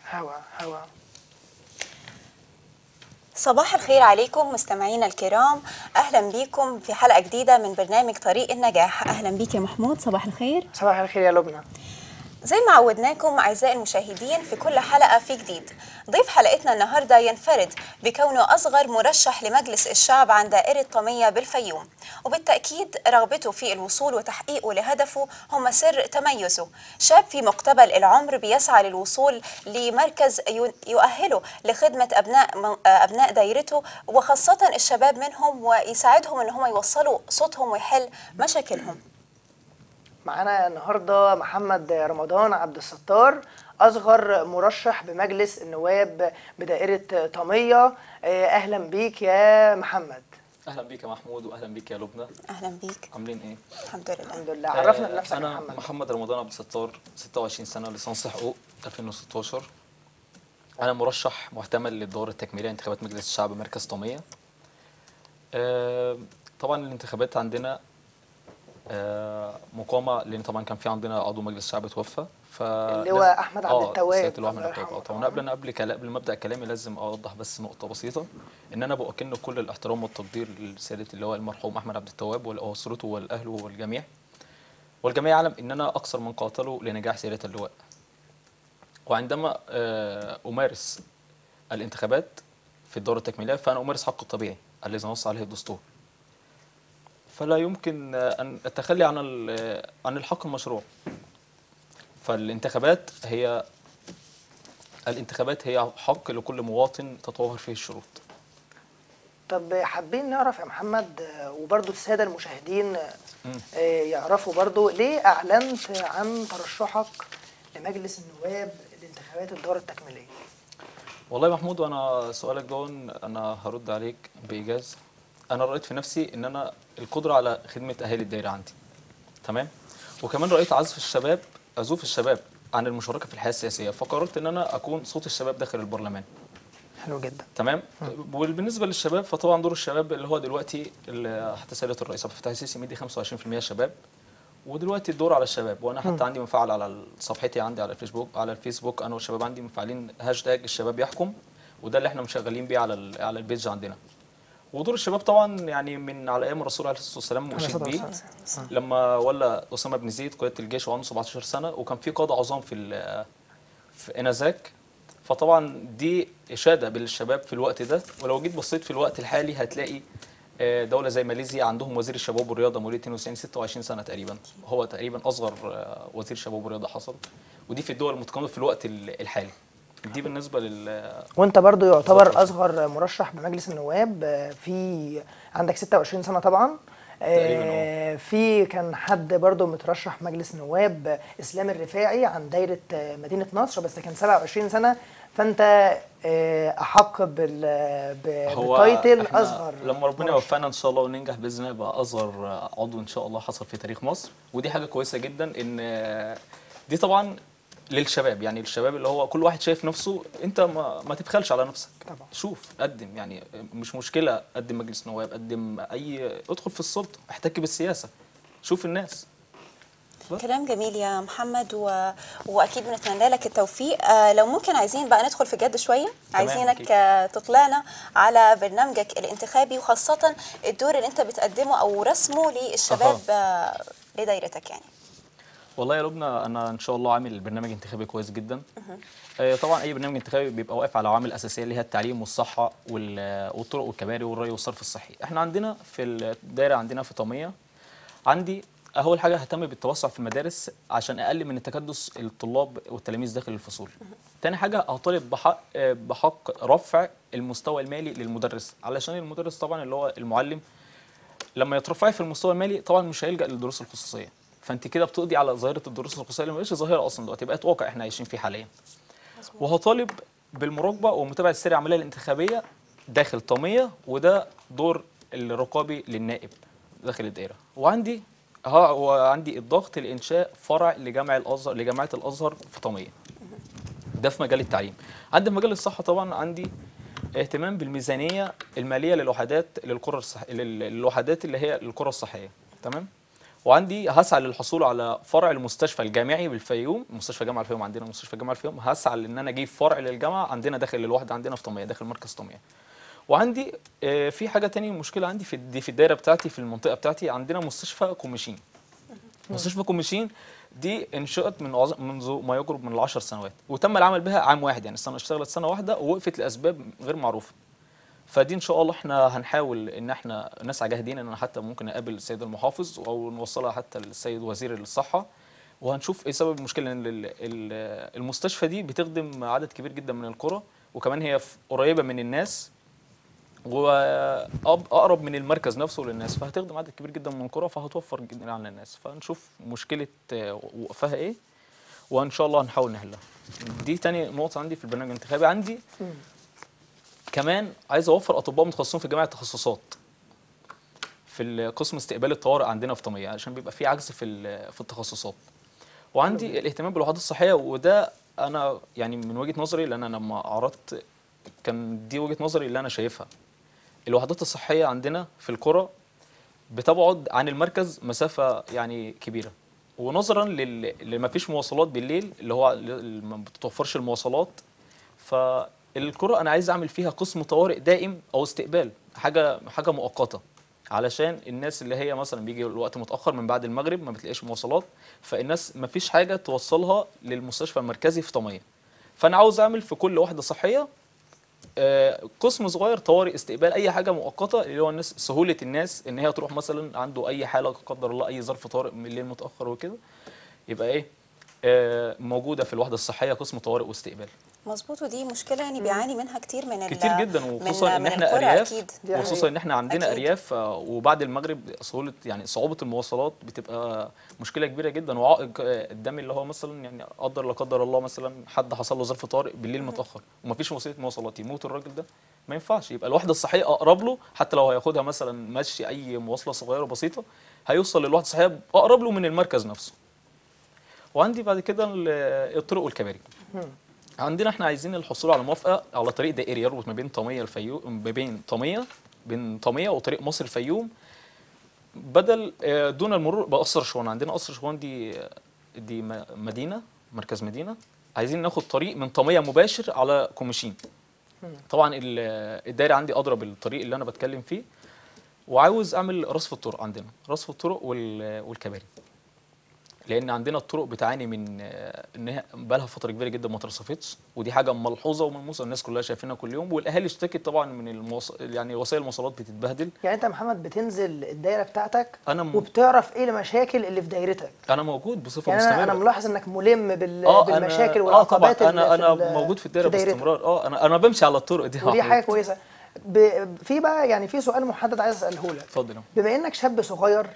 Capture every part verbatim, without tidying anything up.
هوا هوا. صباح الخير عليكم مستمعينا الكرام، أهلا بكم في حلقة جديدة من برنامج طريق النجاح. أهلا بك يا محمود، صباح الخير. صباح الخير يا لبنى. زي ما عودناكم أعزائي المشاهدين في كل حلقة في جديد. ضيف حلقتنا النهاردة ينفرد بكونه أصغر مرشح لمجلس الشعب عن دائرة طمية بالفيوم، وبالتأكيد رغبته في الوصول وتحقيقه لهدفه هم سر تميزه. شاب في مقتبل العمر بيسعى للوصول لمركز يؤهله لخدمة أبناء أبناء دائرته وخاصة الشباب منهم، ويساعدهم إن هم يوصلوا صوتهم ويحل مشاكلهم. معانا النهارده محمد رمضان عبد الستار، اصغر مرشح بمجلس النواب بدائره طميه. اهلا بيك يا محمد. اهلا بيك يا محمود، واهلا بيك يا لبنى. اهلا بيك. عاملين ايه؟ الحمد لله. الحمد لله. عرفنا بنفسك يا انا محمد. محمد رمضان عبد الستار، ستة وعشرين سنه، ليسانس حقوق ألفين وستاشر. انا مرشح محتمل للدور التكميليه انتخابات مجلس الشعب مركز طميه. طبعا الانتخابات عندنا مقامه، لان طبعا كان في عندنا عضو مجلس الشعب توفى، ف اللي هو احمد عبد التواب. اه سياده اللواء احمد عبد التواب. طبعا قبل قبل قبل ما ابدا كلامي لازم اوضح بس نقطه بسيطه، ان انا بوكل كل الاحترام والتقدير لسياده اللواء المرحوم احمد عبد التواب واسرته والاهل والجميع، والجميع يعلم ان انا اكثر من قاتله لنجاح سياده اللواء. وعندما امارس الانتخابات في الدوره التكميليه فانا امارس حقي الطبيعي الذي نص عليه الدستور، فلا يمكن ان التخلي عن عن الحق المشروع. فالانتخابات هي الانتخابات هي حق لكل مواطن تتوافر فيه الشروط. طب حابين نعرف يا محمد، وبرضه الساده المشاهدين يعرفوا برضه، ليه اعلنت عن ترشحك لمجلس النواب لانتخابات الدوره التكميليه؟ والله يا محمود، وانا سؤالك دون انا هرد عليك بايجاز. انا رأيت في نفسي ان انا القدره على خدمه اهالي الدائره عندي، تمام، وكمان رأيت عزف الشباب عزوف الشباب عن المشاركه في الحياه السياسيه، فقررت ان انا اكون صوت الشباب داخل البرلمان. حلو جدا. تمام. وبالنسبه للشباب فطبعا دور الشباب اللي هو دلوقتي حتى سياده الرئيس عبد الفتاح السيسي مدي خمسة وعشرين بالمئة شباب، ودلوقتي الدور على الشباب. وانا حتى عندي مفعل على صفحتي عندي على الفيسبوك على الفيسبوك انا والشباب عندي مفعلين هاشتاج الشباب يحكم، وده اللي احنا مشغلين بيه على على البيج عندنا. ودور الشباب طبعا يعني من على ايام الرسول عليه الصلاه والسلام واشيد بيه لما ولى اسامه بن زيد قياده الجيش وعنده سبعتاشر سنه، وكان في قاده عظام في في انذاك. فطبعا دي اشاده بالشباب في الوقت ده. ولو جيت بصيت في الوقت الحالي هتلاقي دوله زي ماليزيا عندهم وزير الشباب والرياضه مواليد اتنين وتسعين ستة وعشرين سنه تقريبا، هو تقريبا اصغر وزير شباب والرياضه حصل، ودي في الدول المتقدمه في الوقت الحالي. دي بالنسبه لل وانت برضو يعتبر اصغر مرشح بمجلس النواب، في عندك ستة وعشرين سنه طبعا. تقريبا. في كان حد برضو مترشح مجلس نواب، اسلام الرفاعي عن دايره مدينه نصر، بس كان سبعة وعشرين سنه، فانت احق بالتايتل اصغر. لما ربنا يوفقنا ان شاء الله وننجح باذن الله يبقى اصغر عضو ان شاء الله حصل في تاريخ مصر، ودي حاجه كويسه جدا. ان دي طبعا للشباب، يعني الشباب اللي هو كل واحد شايف نفسه، انت ما, ما تبخلش على نفسك طبعا. شوف قدم، يعني مش مشكله قدم مجلس نواب، قدم اي ادخل في السلطه، احتك بالسياسه، شوف الناس. كلام جميل يا محمد، و... واكيد بنتمنى لك التوفيق. آه لو ممكن عايزين بقى ندخل في جد شويه، عايزينك آه تطلعنا على برنامجك الانتخابي، وخاصه الدور اللي انت بتقدمه او رسمه للشباب آه لدايرتك يعني. والله يا لبنى، انا ان شاء الله عامل برنامج انتخابي كويس جدا. آه طبعا اي برنامج انتخابي بيبقى واقف على عوامل اساسيه اللي هي التعليم والصحه والطرق والكباري والري والصرف الصحي. احنا عندنا في الدايره عندنا في طميه عندي اول حاجه ههتم بالتوسع في المدارس عشان اقلل من التكدس الطلاب والتلاميذ داخل الفصول. تاني حاجه هطالب بحق بحق رفع المستوى المالي للمدرس، علشان المدرس طبعا اللي هو المعلم لما يترفع في المستوى المالي طبعا مش هيلجا للدروس الخصوصيه، فانت كده بتقضي على ظاهره الدروس الخصوصيه اللي ما بقتش ظاهره اصلا دلوقتي، بقت واقع احنا عايشين فيه حاليا. وهطالب بالمراقبه ومتابعه السير العمليه الانتخابيه داخل طميه، وده دور الرقابي للنائب داخل الدائره. وعندي ها وعندي الضغط لانشاء فرع لجامع الازهر لجامعه الازهر في طميه، ده في مجال التعليم. عندي في مجال الصحه طبعا عندي اهتمام بالميزانيه الماليه للوحدات للقرى الصح... للوحدات اللي هي القرى الصحيه، تمام. وعندي هسعى للحصول على فرع المستشفى الجامعي بالفيوم، مستشفى جامعه الفيوم، عندنا مستشفى جامعه الفيوم، هسعى ان انا اجيب فرع للجامعه عندنا داخل الوحده عندنا في طميه، داخل مركز طميه. وعندي آه، في حاجه تانية مشكله عندي في الد- في الدايره بتاعتي، في المنطقه بتاعتي عندنا مستشفى كوميشين. مستشفى كوميشين دي انشئت من عظ- منذ ما يقرب من العشر سنوات، وتم العمل بها عام واحد، يعني السنه اشتغلت سنه واحده ووقفت لاسباب غير معروفه. فدي ان شاء الله احنا هنحاول ان احنا نسعى جاهدين ان انا حتى ممكن اقابل السيد المحافظ او نوصلها حتى للسيد وزير الصحه، وهنشوف ايه سبب المشكله. لان ال- ال- المستشفى دي بتخدم عدد كبير جدا من القرى، وكمان هي ف- قريبه من الناس واقرب من المركز نفسه للناس، فهتخدم عدد كبير جدا من القرى، فهتوفر جدا على الناس. فنشوف مشكله آه، وقفها ايه، وان شاء الله هنحاول نحلها. دي تاني نقطه عندي في البرنامج الانتخابي. عندي كمان عايز اوفر اطباء متخصصين في جميع التخصصات في قسم استقبال الطوارئ عندنا في طميه، عشان بيبقى في عجز في ال- في التخصصات. وعندي الاهتمام بالوحدات الصحيه، وده انا يعني من وجهه نظري، لان انا لما عرضت كان دي وجهه نظري اللي انا شايفها. الوحدات الصحيه عندنا في القرى بتبعد عن المركز مسافه يعني كبيره، ونظرا لل... لما فيش مواصلات بالليل، اللي هو ل- ما بتتوفرش المواصلات، فالقرى انا عايز اعمل فيها قسم طوارئ دائم او استقبال، حاجه حاجه مؤقته، علشان الناس اللي هي مثلا بيجي الوقت متاخر من بعد المغرب ما بتلاقيش مواصلات، فالناس ما فيش حاجه توصلها للمستشفى المركزي في طميه. فانا عاوز اعمل في كل وحده صحيه آه، قسم صغير طوارئ استقبال، اي حاجه مؤقته، اللي هو الناس سهوله الناس ان هي تروح مثلا عنده اي حاله لا قدر الله، اي ظرف طارئ من الليل متاخر وكده، يبقى ايه آه، موجوده في الوحده الصحيه قسم طوارئ واستقبال. مظبوط، ودي مشكله يعني بيعاني منها كتير من ال- كتير جدا، وخصوصا من ان من احنا القرى ارياف، اكيد. دي وخصوصا حقيقة. ان احنا عندنا أكيد. ارياف، آه، وبعد المغرب سهوله يعني صعوبه المواصلات بتبقى مشكله كبيره جدا، وعائق آه، قدامي اللي هو مثلا يعني قدر لا قدر الله مثلا حد حصل له ظرف طارئ بالليل متاخر ومفيش وسيله مواصلات، يموت الراجل ده، ما ينفعش. يبقى الوحده الصحيه اقرب له، حتى لو هياخدها مثلا مشي اي مواصله صغيره بسيطه، هيوصل للوحده الصحيه اقرب له من المركز نفسه. وعندي بعد كده ال- الطرق والكباري. عندنا احنا عايزين الحصول على موافقه على طريق دائري يربط ما بين طميه الفيوم، ما بين طميه بين طميه وطريق مصر الفيوم، بدل آه، دون المرور بقصر شوان. عندنا قصر شوان دي آه، دي م- مدينه، مركز مدينه، عايزين ناخد طريق من طميه مباشر على كوميشين. طبعا ال- الدايره عندي اضرب الطريق اللي انا بتكلم فيه، وعاوز اعمل رصف الطرق. عندنا رصف الطرق وال- والكباري، لان عندنا الطرق بتعاني من آه، ان هي بقالها فتره كبيره جدا ما اترصفتش، ودي حاجه ملحوظه وملموسه، الناس كلها شايفينها كل يوم، والاهالي اشتكت طبعا من المواص... يعني وسائل المواصلات بتتبهدل. يعني انت يا محمد بتنزل الدايره بتاعتك انا م... وبتعرف ايه المشاكل اللي في دايرتك؟ انا موجود بصفه يعني انا مستمره. انا ملاحظ انك ملم بال... اه بالمشاكل انا اه طبعا والعقبات اللي انا في انا ال- موجود في الدايره دايرتك. باستمرار. اه انا انا بمشي على الطرق دي. ودي حاجه كويسه. ب... في بقى يعني في سؤال محدد عايز اساله لك. اتفضل. بما انك شاب صغير،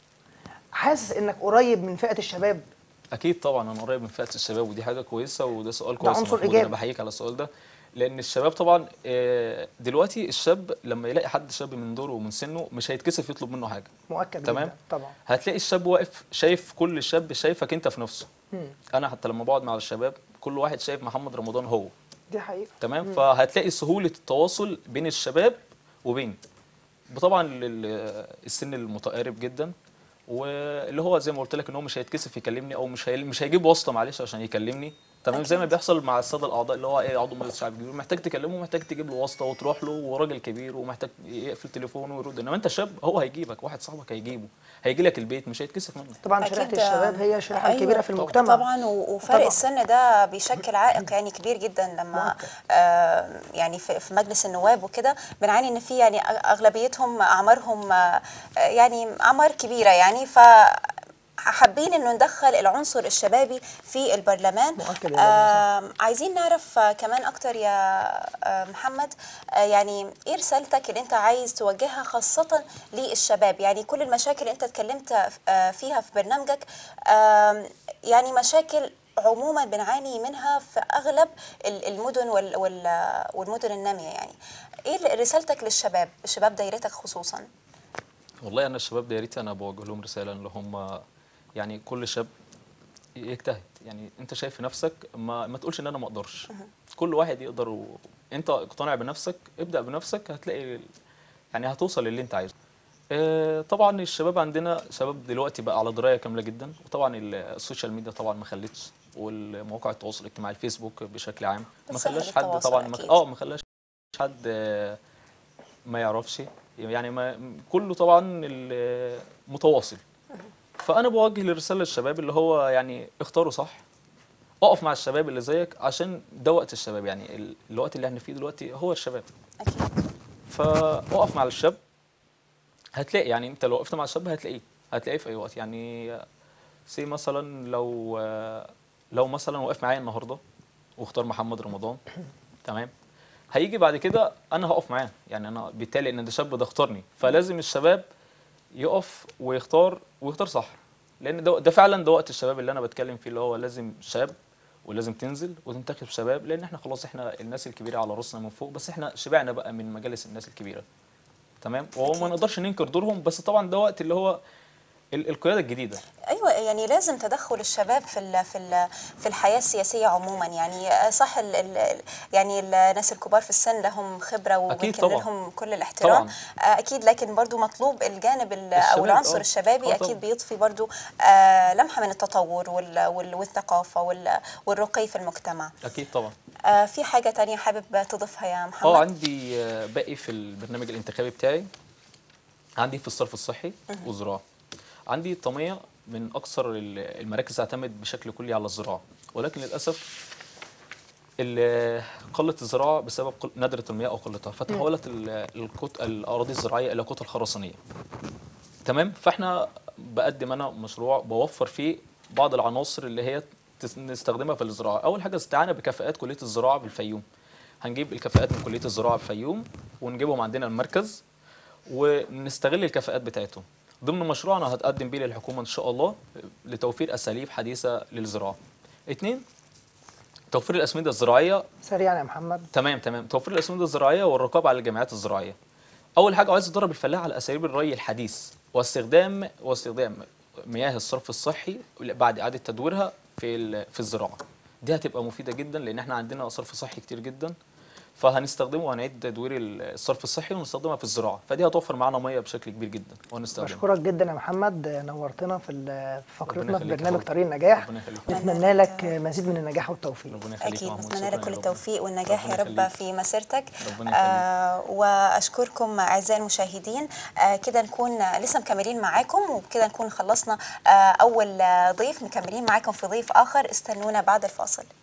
حاسس انك قريب من فئه الشباب؟ اكيد طبعا انا قريب من فئه الشباب، ودي حاجه كويسه، وده سؤال ده كويس يا عنصر محمود، إيجابي. انا بحييك على السؤال ده. لان الشباب طبعا آه، دلوقتي الشاب لما يلاقي حد شاب من دوره ومن سنه مش هيتكسف يطلب منه حاجه. مؤكد تمام. جدا طبعا. هتلاقي الشاب واقف شايف كل شاب شايفك انت في نفسه. مم. انا حتى لما بقعد مع الشباب كل واحد شايف محمد رمضان هو. دي حقيقه. تمام. فهتلاقي سهوله التواصل بين الشباب وبين طبعا ال- السن المتقارب جدا، واللي هو زي ما قلت لك ان هو مش هيتكسف يكلمني، او مش هي... مش هيجيب واسطه معلش عشان يكلمني. تمام. زي ما أكيد. بيحصل مع الساده الاعضاء، اللي هو ايه عضو مجلس الشعب الكبير محتاج تكلمه، محتاج تجيب له واسطه وتروح له، وراجل كبير ومحتاج يقفل تليفونه ويرد. انما انت شاب هو هيجيبك، واحد صاحبك هيجيبه، هيجي لك البيت، مش هيتكسف منك. طبعا أكيد. شريحه الشباب هي الشريحه أيوة. الكبيره في المجتمع. طبعا، و- وفرق طبعاً. السن ده بيشكل عائق يعني كبير جدا لما آه يعني في في مجلس النواب وكده بنعاني ان في يعني أغ- اغلبيتهم اعمارهم آه يعني اعمار كبيره يعني، ف حابين انه ندخل العنصر الشبابي في البرلمان. مؤكد يا آه عايزين نعرف آه كمان اكتر يا آه محمد، آه يعني ايه رسالتك اللي انت عايز توجهها خاصة للشباب؟ يعني كل المشاكل اللي انت اتكلمت آه فيها في برنامجك آه يعني مشاكل عموما بنعاني منها في اغلب ال- المدن وال- وال- والمدن النامية. يعني ايه رسالتك للشباب، شباب دايرتك خصوصا؟ والله انا الشباب دايرتي انا بوجه لهم رساله اللي هم يعني كل شاب يجتهد. يعني انت شايف في نفسك، ما, ما تقولش ان انا ما اقدرش. كل واحد يقدر، وانت اقتنع بنفسك، ابدا بنفسك، هتلاقي يعني هتوصل للي انت عايزه. آه، طبعا الشباب عندنا شباب دلوقتي بقى على درايه كامله جدا، وطبعا ال- السوشيال ميديا طبعا ما خلتش، والمواقع التواصل الاجتماعي الفيسبوك بشكل عام ما بتسهل خلاش حد التواصل طبعا ما أكيد. اه ما خلاش حد آه، ما يعرفش، يعني ما كله طبعا ال- متواصل. فانا بوجه الرساله للشباب اللي هو يعني اختاروا صح، اقف مع الشباب اللي زيك عشان ده وقت الشباب، يعني ال- الوقت اللي احنا فيه دلوقتي هو الشباب. أكيد. فاقف مع الشاب، هتلاقي يعني انت لو وقفت مع الشاب هتلاقيه هتلاقيه في اي وقت. يعني سي مثلا لو لو مثلا وقف معايا النهارده واختار محمد رمضان، تمام، هيجي بعد كده انا هقف معاه، يعني انا بالتالي ان ده شاب ده اختارني، فلازم الشباب يقف ويختار ويختار صح، لان ده ده فعلا ده وقت الشباب اللي انا بتكلم فيه، اللي هو لازم شاب ولازم تنزل وتنتخب شباب، لان احنا خلاص احنا الناس الكبيره على راسنا من فوق، بس احنا شبعنا بقى من مجالس الناس الكبيره، تمام، وهو ما أكيد. نقدرش ننكر دورهم، بس طبعا ده وقت اللي هو ال- القياده الجديده. ايوه، يعني لازم تدخل الشباب في ال في ال في الحياه السياسيه عموما. يعني صح، ال ال يعني الناس الكبار في السن لهم خبره اكيد وبنكن طبعا. لهم كل الاحترام. طبعا اكيد، لكن برضو مطلوب الجانب ال- او الشباب العنصر اه الشبابي اه طبعا. اكيد بيضفي برضو آه، لمحه من التطور وال- وال- والثقافه وال- والرقي في المجتمع. اكيد طبعا. آه، في حاجه تانية حابب تضيفها يا اه محمد؟ عندي آه، باقي في البرنامج الانتخابي بتاعي، عندي في الصرف الصحي والزراعه. عندي الطميه من اكثر ال- المراكز تعتمد بشكل كلي على الزراعه، ولكن للاسف ال- قله الزراعه بسبب قل- ندره المياه او قلتها، فتحولت ال- الكت... الاراضي الزراعيه الى كتل خرسانيه، تمام. فاحنا بقدم انا مشروع بوفر فيه بعض العناصر اللي هي تس- نستخدمها في الزراعه. اول حاجه استعانه بكفاءات كليه الزراعه بالفيوم، هنجيب الكفاءات من كليه الزراعه بالفيوم ونجيبهم عندنا المركز ونستغل الكفاءات بتاعتهم ضمن مشروع انا هتقدم بيه للحكومه ان شاء الله لتوفير اساليب حديثه للزراعه. اتنين، توفير الاسمده الزراعيه. سريعا يا محمد. تمام تمام توفير الاسمده الزراعيه والرقابه على الجمعيات الزراعيه. اول حاجه عايز ادرب الفلاح على اساليب الري الحديث واستخدام واستخدام مياه الصرف الصحي بعد اعاده تدويرها في ال- في الزراعه. دي هتبقى مفيده جدا لان احنا عندنا صرف صحي كتير جدا، فهنستخدمه وهنعيد تدوير الصرف الصحي ونستخدمها في الزراعه، فدي هتوفر معانا ميه بشكل كبير جدا وهنستخدمها. بشكرك جدا يا محمد، نورتنا في ال- في ربنا فقرتنا في يخليك يا برنامج فندم. طريق النجاح. ربنا يخليك. نتمنى لك مزيد من النجاح والتوفيق. ربنا يخليك يا أكيد، محمود. نتمنى شكراً لك كل يا رب. التوفيق والنجاح يا ربنا رب يخليك. في مسيرتك. ربنا يخليك. آه وأشكركم أعزائي المشاهدين. آه كده نكون لسه مكملين معاكم، وبكده نكون خلصنا آه أول آه، ضيف، مكملين معاكم في ضيف آخر. استنونا بعد الفاصل.